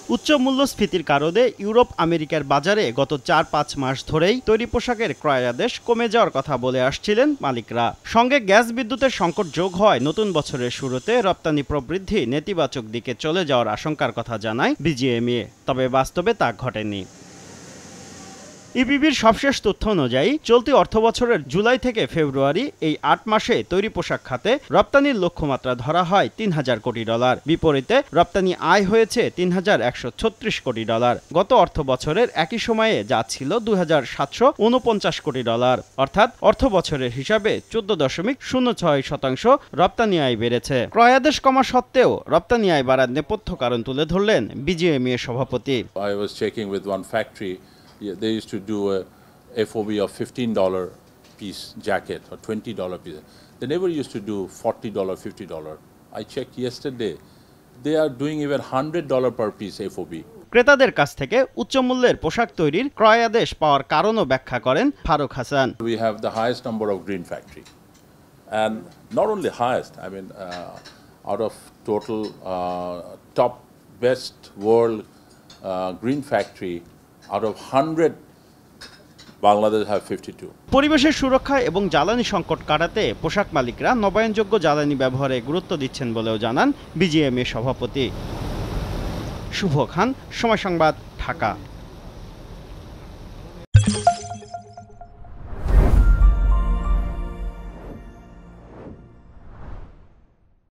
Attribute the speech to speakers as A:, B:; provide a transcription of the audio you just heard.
A: উচ্চ মূল্যস্ফীতির কারণে ইউরোপ আমেরিকার বাজারে গত ৪-৫ মাস ধরেই তৈরি পোশাকের ক্রয়াদেশ কমে যাওয়ার কথা বলে আসছিলেন মালিকরা। সঙ্গে গ্যাস বিদ্যুতের সংকট যোগ হয় নতুন বছরের শুরুতে রপ্তানি প্রবৃদ্ধি নেতিবাচক দিকে চলে যাওয়ার আশঙ্কার কথা জানায় BGMEA, তবে বাস্তবে তা ঘটেনি। ইপিবির সবশেষ তথ্য অনুযায়ী চলতি অর্থবছরের জুলাই থেকে ফেব্রুয়ারি এই ৮ মাসে তৈরি পোশাক খাতে রপ্তানির লক্ষ্যমাত্রা ধরা হয় $৩,০০০ কোটি। বিপরীতে রপ্তানি আয় হয়েছে $৩,১৩৬ কোটি। গত অর্থবছরের একই সময়ে যা ছিল $২,৭৪৯ কোটি, অর্থাৎ অর্থবছরের হিসাবে ১৪.06% রপ্তানি আয় বেড়েছে। ক্রয়াদেশ কমা সত্ত্বেও রপ্তানি আয় বাড়ার নেপথ্য কারণ তুলে ধরলেন BGMEA সভাপতি।
B: I was checking with one factory. They used to do a FOB of $15 piece jacket or $20 piece. They never used to do $40, $50. I checked yesterday. They are doing even $100 per piece FOB.
A: ক্রেতাদের কাছ থেকে উচ্চ মূল্যের পোশাক তৈরির ক্রয়াদেশ পাওয়ার কারণও ব্যাখ্যা করেন Faruk Hasan.
B: We have the highest number of green factory, and not only highest. I mean, out of total top best world green factory. Out of 100, Bangladesh have 52.
A: পরিবেশের সুরক্ষা এবং জ্বালানি সংকট কাটাতে পোশাক মালিকরা নবায়নযোগ্য জ্বালানি ব্যবহারে গুরুত্ব দিচ্ছেন বলেও জানান BGMEA সভাপতি। শুভ খান, সময় সংবাদ, ঢাকা।